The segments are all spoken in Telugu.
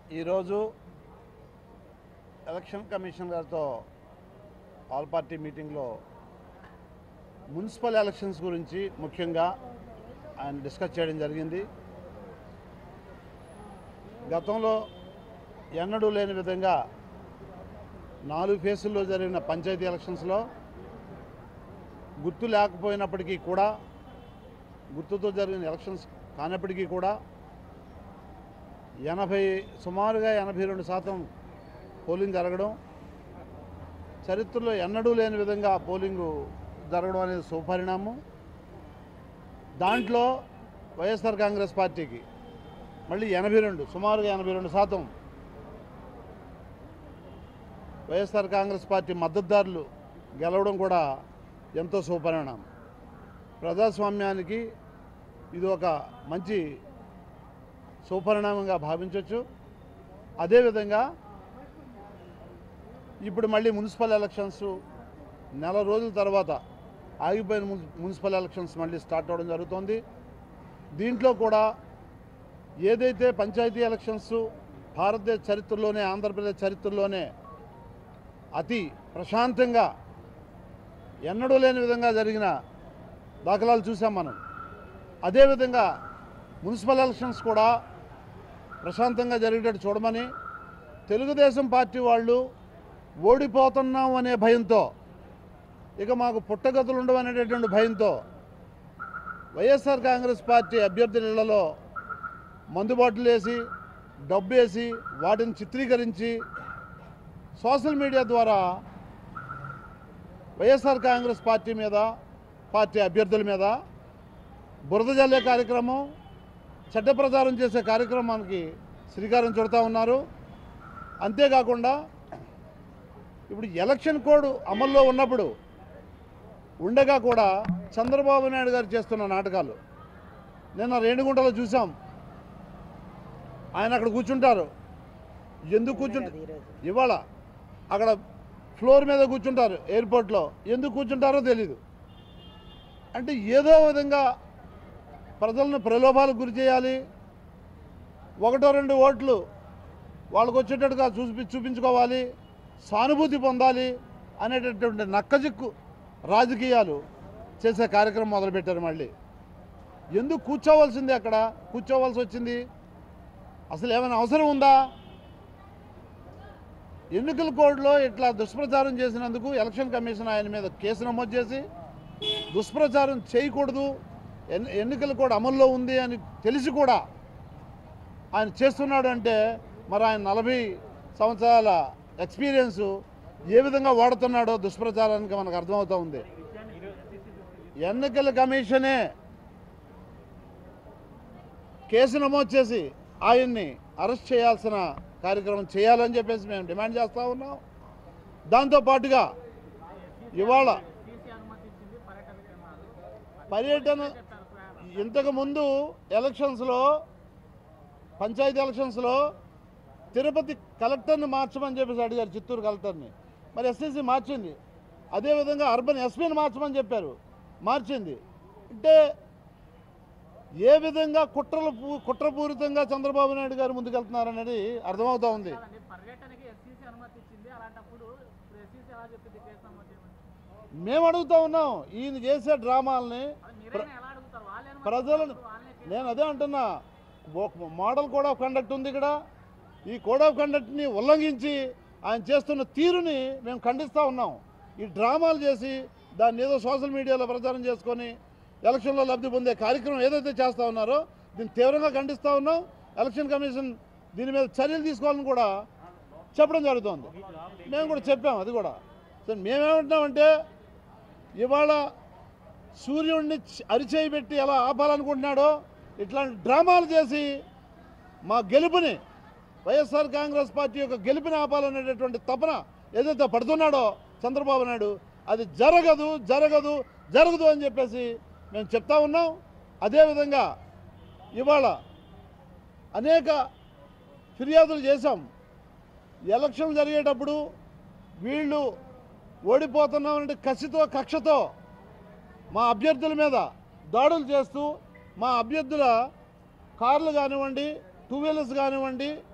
ఈరోజు ఎలక్షన్ కమిషన్ గారితో ఆల్ పార్టీ మీటింగ్లో మున్సిపల్ ఎలక్షన్స్ గురించి ముఖ్యంగా ఆయన డిస్కస్ చేయడం జరిగింది. గతంలో ఎన్నడూ లేని విధంగా 4 ఫేసుల్లో జరిగిన పంచాయతీ ఎలక్షన్స్లో గుర్తు లేకపోయినప్పటికీ కూడా, గుర్తుతో జరిగిన ఎలక్షన్స్ కానప్పటికీ కూడా సుమారుగా 82% పోలింగ్ జరగడం, చరిత్రలో ఎన్నడూ లేని విధంగా పోలింగు జరగడం అనేది శుభపరిణామం. దాంట్లో వైఎస్ఆర్ కాంగ్రెస్ పార్టీకి మళ్ళీ సుమారుగా 82% వైఎస్ఆర్ కాంగ్రెస్ పార్టీ మద్దతుదారులు గెలవడం కూడా ఎంతో శుభపరిణామం. ప్రజాస్వామ్యానికి ఇది ఒక మంచి శుభపరిణామంగా భావించవచ్చు. అదేవిధంగా ఇప్పుడు మళ్ళీ మున్సిపల్ ఎలక్షన్స్ నెల రోజుల తర్వాత ఆగిపోయిన మున్సిపల్ ఎలక్షన్స్ మళ్ళీ స్టార్ట్ అవ్వడం జరుగుతోంది. దీంట్లో కూడా ఏదైతే పంచాయతీ ఎలక్షన్స్ భారతదేశ చరిత్రలోనే, ఆంధ్రప్రదేశ్ చరిత్రలోనే అతి ప్రశాంతంగా ఎన్నడూ లేని విధంగా జరిగిన దాఖలాలు చూసాం మనం. అదేవిధంగా మున్సిపల్ ఎలక్షన్స్ కూడా ప్రశాంతంగా జరిగేటట్టు చూడమని, తెలుగుదేశం పార్టీ వాళ్ళు ఓడిపోతున్నాం అనే భయంతో, ఇక మాకు పుట్టగతులు ఉండవు అనేటటువంటి భయంతో వైఎస్ఆర్ కాంగ్రెస్ పార్టీ అభ్యర్థుల ఇళ్లలో మందుబాటులు వేసి, డబ్బు వేసి, వాటిని చిత్రీకరించి సోషల్ మీడియా ద్వారా వైఎస్ఆర్ కాంగ్రెస్ పార్టీ మీద, పార్టీ అభ్యర్థుల మీద బురద జల్లే కార్యక్రమం, చెడ్డ ప్రచారం చేసే కార్యక్రమానికి శ్రీకారం చుడతా ఉన్నారు. అంతేకాకుండా ఇప్పుడు ఎలక్షన్ కోడ్ అమల్లో ఉన్నప్పుడు ఉండగా కూడా చంద్రబాబు నాయుడు గారు చేస్తున్న నాటకాలు నిన్న రేణిగుంటలో చూసాం. ఆయన అక్కడ కూర్చుంటారు. ఎందుకు కూర్చుంటారు? ఇవాళ అక్కడ ఫ్లోర్ మీద కూర్చుంటారు ఎయిర్పోర్ట్లో. ఎందుకు కూర్చుంటారో తెలీదు. అంటే ఏదో విధంగా ప్రజలను ప్రలోభాలకు గురి చేయాలి, 1-2 ఓట్లు వాళ్ళకు వచ్చేటట్టుగా చూపించుకోవాలి, సానుభూతి పొందాలి అనేటటువంటి నక్కజిక్కు రాజకీయాలు చేసే కార్యక్రమం మొదలుపెట్టారు. మళ్ళీ ఎందుకు కూర్చోవలసింది? అక్కడ కూర్చోవలసి వచ్చింది అసలు ఏమైనా అవసరం ఉందా? ఎన్నికల కోడ్లో ఇట్లా దుష్ప్రచారం చేసినందుకు ఎలక్షన్ కమిషన్ ఆయన మీద కేసు నమోదు చేసి, దుష్ప్రచారం చేయకూడదు, ఎన్నికల కోడ్ అమల్లో ఉంది అని తెలిసి కూడా ఆయన చేస్తున్నాడు అంటే మరి ఆయన 40 సంవత్సరాల ఎక్స్పీరియన్సు ఏ విధంగా వాడుతున్నాడో దుష్ప్రచారానికి మనకు అర్థమవుతూ ఉంది. ఎన్నికల కమిషనే కేసు నమోదు చేసి ఆయన్ని అరెస్ట్ చేయాల్సిన కార్యక్రమం చేయాలని చెప్పేసి మేము డిమాండ్ చేస్తూ ఉన్నాం. దాంతోపాటుగా ఇవాళ పర్యటన ఇంతకుముందు ఎలక్షన్స్లో, పంచాయతీ ఎలక్షన్స్లో తిరుపతి కలెక్టర్ని మార్చమని చెప్పేసి అడిగారు, చిత్తూరు కలెక్టర్ని. మరి ఎస్సీసీ మార్చింది. అదేవిధంగా అర్బన్ ఎస్పీని మార్చమని చెప్పారు, మార్చింది. అంటే ఏ విధంగా కుట్రపూరితంగా చంద్రబాబు నాయుడు గారు ముందుకెళ్తున్నారనేది అర్థమవుతూ ఉంది. మేము అడుగుతూ ఉన్నాం ఈయన చేసే డ్రామాలని ప్రజలను. నేను అదే అంటున్నా, మోడల్ కోడ్ ఆఫ్ కండక్ట్ ఉంది ఇక్కడ. ఈ కోడ్ ఆఫ్ కండక్ట్ని ఉల్లంఘించి ఆయన చేస్తున్న తీరుని మేము ఖండిస్తూ ఉన్నాం. ఈ డ్రామాలు చేసి దాన్ని ఏదో సోషల్ మీడియాలో ప్రచారం చేసుకొని ఎలక్షన్లో లబ్ధి పొందే కార్యక్రమం ఏదైతే చేస్తూ ఉన్నారో దీన్ని తీవ్రంగా ఖండిస్తూ ఉన్నాం. ఎలక్షన్ కమిషన్ దీని మీద చర్యలు తీసుకోవాలని కూడా చెప్పడం జరుగుతోంది. మేము కూడా చెప్పాం. అది కూడా మేమేమంటున్నామంటే, ఇవాళ సూర్యుడిని అరిచేయి పెట్టి ఎలా ఆపాలనుకుంటున్నాడో ఇట్లాంటి డ్రామాలు చేసి మా గెలుపుని, వైఎస్ఆర్ కాంగ్రెస్ పార్టీ యొక్క గెలుపుని ఆపాలనేటటువంటి తపన ఏదైతే పడుతున్నాడో చంద్రబాబు నాయుడు, అది జరగదు జరగదు జరగదు అని చెప్పేసి మేము చెప్తా ఉన్నాం. అదేవిధంగా ఇవాళ అనేక ఫిర్యాదులు చేశాం. ఎలక్షన్ జరిగేటప్పుడు వీళ్ళు ఓడిపోతున్నామనే కసితో, కక్షతో మా అభ్యర్థుల మీద దాడులు చేస్తూ, మా అభ్యర్థుల కార్లు కానివ్వండి, 2 వీలర్స్ కానివ్వండి,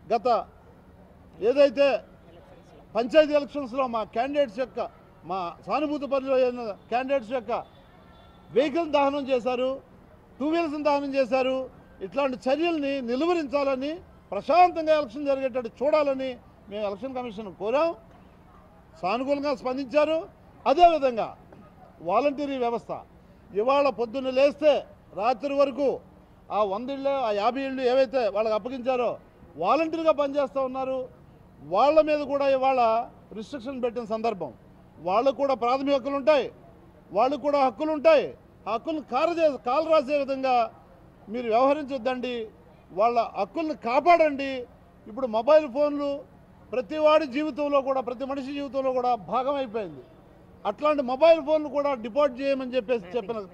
గత ఏదైతే పంచాయతీ ఎలక్షన్స్లో మా క్యాండిడేట్స్ యొక్క మా సానుభూతి పరిధిలో క్యాండిడేట్స్ యొక్క వెహికల్ దహనం చేశారు, టూ వీలర్స్ని దహనం చేశారు. ఇట్లాంటి చర్యల్ని నిలువరించాలని, ప్రశాంతంగా ఎలక్షన్ జరిగేటట్టు చూడాలని మేము ఎలక్షన్ కమిషన్ కోరాం. సానుకూలంగా స్పందించారు. అదేవిధంగా వాలంటీరీ వ్యవస్థ ఇవాళ పొద్దున్న లేస్తే రాత్రి వరకు ఆ 100 ఇళ్ళు ఆ 50 ఇళ్ళు ఏవైతే వాళ్ళకి అప్పగించారో వాలంటీర్గా పనిచేస్తూ ఉన్నారు. వాళ్ళ మీద కూడా ఇవాళ రిస్ట్రిక్షన్ పెట్టిన సందర్భం. వాళ్ళకు కూడా ప్రాథమిక హక్కులు ఉంటాయి, వాళ్ళకు కూడా హక్కులు ఉంటాయి. ఆ హక్కులను కాలు రాసే విధంగా మీరు వ్యవహరించొద్దండి, వాళ్ళ హక్కుల్ని కాపాడండి. ఇప్పుడు మొబైల్ ఫోన్లు ప్రతి వాడి జీవితంలో కూడా, ప్రతి మనిషి జీవితంలో కూడా భాగం అయిపోయింది. అట్లాంటి మొబైల్ ఫోన్లు కూడా డిపాజిట్ చేయమని చెప్పేసి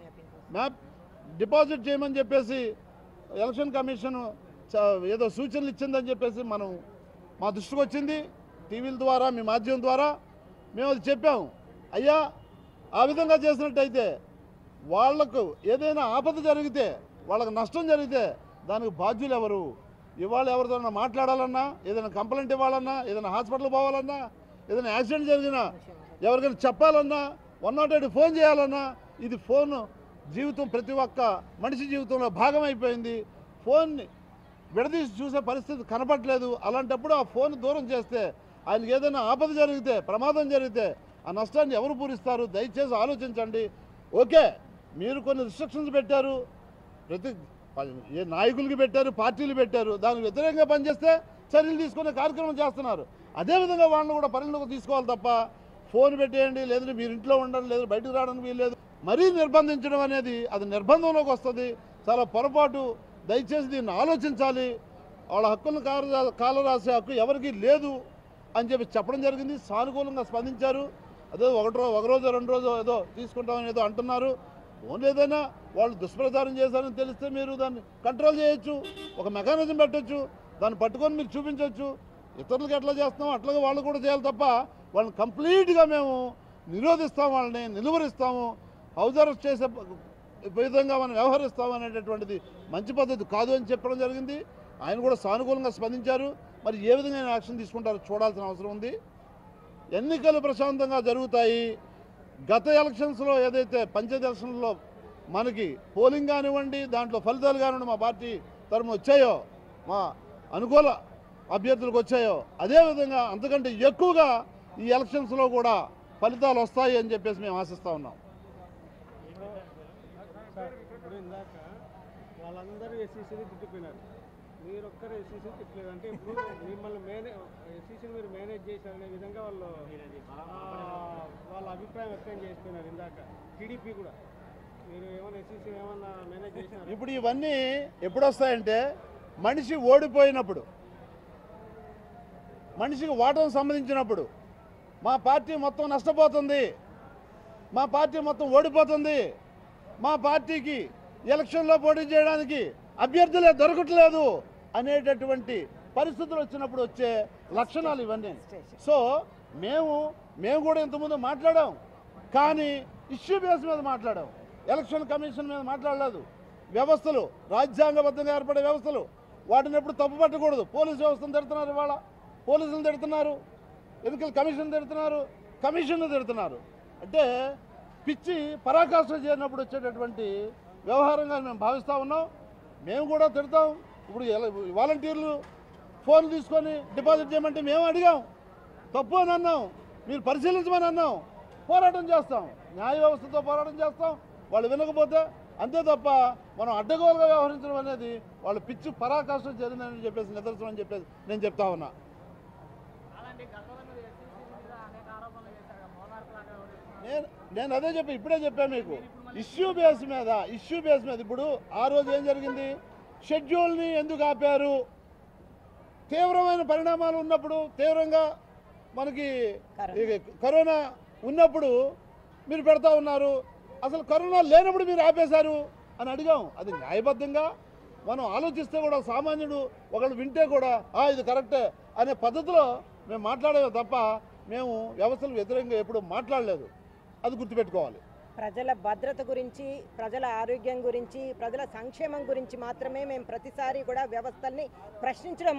డిపాజిట్ చేయమని చెప్పేసి ఎలక్షన్ కమిషన్ ఏదో సూచనలు ఇచ్చిందని చెప్పేసి మా దృష్టికి వచ్చింది. టీవీల ద్వారా, మీ మాధ్యమం ద్వారా మేము అది చెప్పాము. అయ్యా, ఆ విధంగా చేసినట్టయితే వాళ్లకు ఏదైనా ఆపద జరిగితే, వాళ్ళకు నష్టం జరిగితే దానికి బాధ్యులు ఎవరు? ఇవాళ ఎవరితో మాట్లాడాలన్నా, ఏదైనా కంప్లైంట్ ఇవ్వాలన్నా, ఏదైనా హాస్పిటల్ పోవాలన్నా, ఏదైనా యాక్సిడెంట్ జరిగినా ఎవరికైనా చెప్పాలన్నా, 108 ఫోన్ చేయాలన్నా, ఇది ఫోన్ జీవితం ప్రతి ఒక్క మనిషి జీవితంలో భాగం అయిపోయింది. ఫోన్ని విడదీసి చూసే పరిస్థితి కనపడలేదు. అలాంటప్పుడు ఆ ఫోన్ దూరం చేస్తే ఆయనకి ఏదైనా ఆపద జరిగితే, ప్రమాదం జరిగితే ఆ నష్టాన్ని ఎవరు పూరిస్తారు? దయచేసి ఆలోచించండి. ఓకే, మీరు కొన్ని రిస్ట్రిక్షన్స్ పెట్టారు, ప్రతి ఏ నాయకులకి పెట్టారు, పార్టీలు పెట్టారు, దానికి వ్యతిరేకంగా పనిచేస్తే చర్యలు తీసుకునే కార్యక్రమం చేస్తున్నారు. అదేవిధంగా వాళ్ళని కూడా పరిగణలోకి తీసుకోవాలి తప్ప ఫోన్ పెట్టేయండి, లేదంటే మీరు ఇంట్లో ఉండండి, లేదా బయటకు రావడానికి వీల్లేదు, మరీ నిర్బంధించడం అనేది అది నిర్బంధంలోకి వస్తుంది. చాలా పొరపాటు. దయచేసి దీన్ని ఆలోచించాలి. వాళ్ళ హక్కులను కాలరాసే హక్కు ఎవరికి లేదు అని చెప్పడం జరిగింది. సానుకూలంగా స్పందించారు. అదే ఒక రోజు 2 రోజు ఏదో తీసుకుంటామని ఏదో అంటున్నారు. ఫోన్ ఏదైనా వాళ్ళు దుష్ప్రచారం చేశారని తెలిస్తే మీరు దాన్ని కంట్రోల్ చేయొచ్చు, ఒక మెకానిజం పెట్టచ్చు, దాన్ని పట్టుకొని మీరు చూపించవచ్చు. ఇతరులకు ఎట్లా చేస్తామో అట్లాగే వాళ్ళు కూడా చేయాలి తప్ప వాళ్ళని కంప్లీట్గా మేము నిరోధిస్తాము, వాళ్ళని నిలువరిస్తాము, హౌస్ అరెస్ట్ చేసే విధంగా మనం వ్యవహరిస్తాము అనేటటువంటిది మంచి పద్ధతి కాదు అని చెప్పడం జరిగింది. ఆయన కూడా సానుకూలంగా స్పందించారు. మరి ఏ విధంగా యాక్షన్ తీసుకుంటారో చూడాల్సిన అవసరం ఉంది. ఎన్నికలు ప్రశాంతంగా జరుగుతాయి. గత ఎలక్షన్స్లో ఏదైతే పంచాయతీ ఎలక్షన్లో మనకి పోలింగ్ కానివ్వండి, దాంట్లో ఫలితాలు కానివ్వండి మా పార్టీ తరఫున వచ్చాయో, మా అనుకూల అభ్యర్థులకు వచ్చాయో, అదేవిధంగా అంతకంటే ఎక్కువగా ఈ ఎలక్షన్స్లో కూడా ఫలితాలు వస్తాయి అని చెప్పేసి మేము ఆశిస్తూ ఉన్నాం. ఇందాక వాళ్ళందరూ ఎస్సీసీని తిట్టిపోయినారు, మీరు ఒక్కరు ఎస్సీసీ తిట్టలేదు. అంటే ఇప్పుడు మిమ్మల్ని ఎస్సీసీని మీరు మేనేజ్ చేశారనే విధంగా వాళ్ళ అభిప్రాయం వ్యక్తం చేస్తున్నారు. ఇందాక టీడీపీ కూడా మీరు ఏమైనా ఎస్సీసీ ఏమన్నా మేనేజ్ చేసినారు? ఇప్పుడు ఇవన్నీ ఎప్పుడు వస్తాయంటే మనిషి ఓడిపోయినప్పుడు, మనిషికి ఓటమి సంబంధించినప్పుడు, మా పార్టీ మొత్తం నష్టపోతుంది, మా పార్టీ మొత్తం ఓడిపోతుంది, మా పార్టీకి ఎలక్షన్లో పోటీ చేయడానికి అభ్యర్థులే దొరకట్లేదు అనేటటువంటి పరిస్థితులు వచ్చినప్పుడు వచ్చే లక్షణాలు ఇవన్నీ. సో మేము కూడా ఇంతకుముందు మాట్లాడాం, కానీ ఇష్యూ బేస్ మీద మాట్లాడాం, ఎలక్షన్ కమిషన్ మీద మాట్లాడలేదు. వ్యవస్థలు, రాజ్యాంగబద్ధంగా ఏర్పడే వ్యవస్థలు, వాటిని ఎప్పుడు తప్పు పట్టకూడదు. పోలీసు వ్యవస్థను తిడుతున్నారు, ఇవాళ పోలీసులు తిడుతున్నారు, ఎన్నికల కమిషన్ తిడుతున్నారు, కమిషన్ను తిడుతున్నారు. అంటే పిచ్చి పరాకాష్ఠ చేరినప్పుడు వచ్చేటటువంటి వ్యవహారంగా మేము భావిస్తూ ఉన్నాం. మేము కూడా తిడతాం. ఇప్పుడు వాలంటీర్లు ఫోన్ తీసుకొని డిపాజిట్ చేయమంటే మేము అడిగాం, తప్పు అని అన్నాం, మీరు పరిశీలించమని అన్నాం, పోరాటం చేస్తాం, న్యాయ వ్యవస్థతో పోరాటం చేస్తాం. వాళ్ళు వినకపోతే అంతే తప్ప మనం అడ్డగోలుగా వ్యవహరించడం అనేది వాళ్ళు పిచ్చి పరాకాష్ఠ జరిగిందని చెప్పేసి నిదర్శనం అని చెప్పేసి నేను చెప్తా ఉన్నా. నేను అదే చెప్పి ఇప్పుడే చెప్పాను మీకు, ఇష్యూ బేస్ మీద ఇప్పుడు ఆ రోజు ఏం జరిగింది, షెడ్యూల్ని ఎందుకు ఆపారు? తీవ్రమైన పరిణామాలు ఉన్నప్పుడు, తీవ్రంగా మనకి కరోనా ఉన్నప్పుడు మీరు పెడతా ఉన్నారు, అసలు కరోనా లేనప్పుడు మీరు ఆపేశారు అని అడిగాం. అది న్యాయబద్ధంగా మనం ఆలోచిస్తే కూడా సామాన్యుడు ఒకళ్ళు వింటే కూడా ఇది కరెక్టే అనే పద్ధతిలో మేము మాట్లాడేది తప్ప మేము వ్యవస్థలకు వ్యతిరేకంగా ఎప్పుడు మాట్లాడలేదు. అది గుర్తుపెట్టుకోవాలి. ప్రజల భద్రత గురించి, ప్రజల ఆరోగ్యం గురించి, ప్రజల సంక్షేమం గురించి మాత్రమే మేము ప్రతిసారి కూడా వ్యవస్థల్ని ప్రశ్నించడం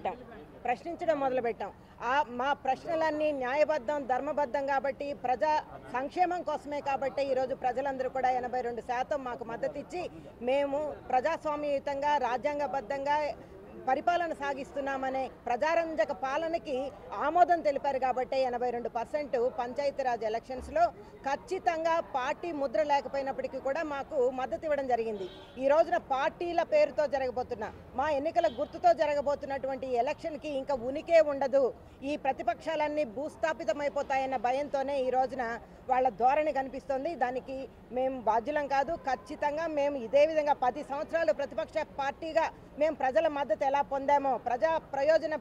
మొదలుపెట్టాం. మా ప్రశ్నలన్నీ న్యాయబద్ధం, ధర్మబద్ధం కాబట్టి, ప్రజా సంక్షేమం కోసమే కాబట్టి ఈరోజు ప్రజలందరూ కూడా 82% మాకు మద్దతు ఇచ్చి మేము ప్రజాస్వామ్యయుతంగా, రాజ్యాంగబద్ధంగా పరిపాలన సాగిస్తున్నామనే ప్రజారంజక పాలనకి ఆమోదం తెలిపారు కాబట్టి 82% పంచాయతీరాజ్ ఎలక్షన్స్లో ఖచ్చితంగా పార్టీ ముద్ర లేకపోయినప్పటికీ కూడా మాకు మద్దతు ఇవ్వడం జరిగింది. ఈ రోజున పార్టీల పేరుతో జరగబోతున్న, మా ఎన్నికల గుర్తుతో జరగబోతున్నటువంటి ఎలక్షన్కి ఇంకా ఉనికే ఉండదు, ఈ ప్రతిపక్షాలన్నీ భూస్థాపితమైపోతాయన్న భయంతోనే ఈ రోజున వాళ్ళ ధోరణి కనిపిస్తుంది. దానికి మేము బాధ్యులం కాదు. ఖచ్చితంగా మేము ఇదే విధంగా 10 సంవత్సరాలు ప్రతిపక్ష పార్టీగా మేము ప్రజల మద్దతు ఎలా పొందామో, ప్రజా ప్రయోజన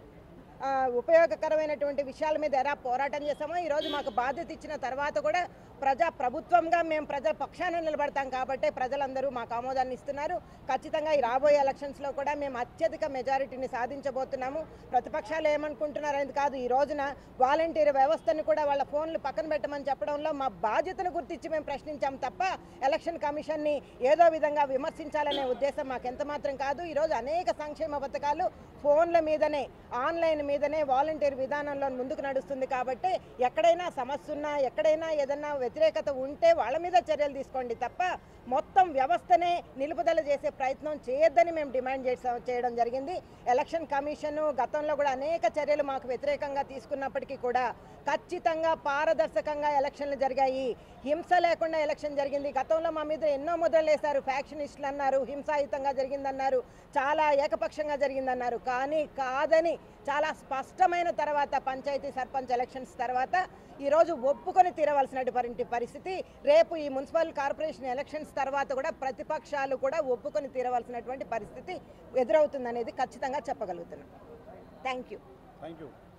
ఉపయోగకరమైనటువంటి విషయాల మీద ఎలా పోరాటం చేస్తామో, ఈరోజు మాకు బాధ్యత ఇచ్చిన తర్వాత కూడా ప్రజా ప్రభుత్వంగా మేము ప్రజల పక్షాన నిలబడతాం కాబట్టి ప్రజలందరూ మాకు ఆమోదాన్ని ఇస్తున్నారు. ఖచ్చితంగా ఈ రాబోయే ఎలక్షన్స్లో కూడా మేము అత్యధిక మెజారిటీని సాధించబోతున్నాము. ప్రతిపక్షాలు ఏమనుకుంటున్నారనేది కాదు, ఈ రోజున వాలంటీర్ వ్యవస్థను కూడా వాళ్ళ ఫోన్లు పక్కన పెట్టమని చెప్పడంలో మా బాధ్యతను గుర్తించి మేము ప్రశ్నించాం తప్ప ఎలక్షన్ కమిషన్ని ఏదో విధంగా విమర్శించాలనే ఉద్దేశం మాకు ఎంత మాత్రం కాదు. ఈరోజు అనేక సంక్షేమ పథకాలు ఫోన్ల మీదనే, ఆన్లైన్ మీదనే వాలంటీర్ విధానంలో ముందుకు నడుస్తుంది కాబట్టి ఎక్కడైనా సమస్య ఉన్నా, ఎక్కడైనా ఏదన్నా వ్యతిరేకత ఉంటే వాళ్ళ మీద చర్యలు తీసుకోండి తప్ప మొత్తం వ్యవస్థనే నిలుపుదల చేసే ప్రయత్నం చేయొద్దని మేము డిమాండ్ చేయడం జరిగింది. ఎలక్షన్ కమిషన్ గతంలో కూడా అనేక చర్యలు మాకు వ్యతిరేకంగా తీసుకున్నప్పటికీ కూడా ఖచ్చితంగా పారదర్శకంగా ఎలక్షన్లు జరిగాయి. హింస లేకుండా ఎలక్షన్ జరిగింది. గతంలో మా మీద ఎన్నో ముద్రలు వేశారు, ఫ్యాక్షనిస్టులు అన్నారు, హింసాయుతంగా జరిగిందన్నారు, చాలా ఏకపక్షంగా జరిగిందన్నారు. కానీ కాదని చాలా స్పష్టమైన తర్వాత పంచాయతీ సర్పంచ్ ఎలక్షన్స్ తర్వాత ఈరోజు ఒప్పుకొని తీరవలసినటువంటి పరిస్థితి, రేపు ఈ మున్సిపల్ కార్పొరేషన్ ఎలక్షన్స్ తర్వాత కూడా ప్రతిపక్షాలు కూడా ఒప్పుకొని తీరవలసినటువంటి పరిస్థితి ఎదురవుతుందనేది ఖచ్చితంగా చెప్పగలుగుతున్నాం. Thank you.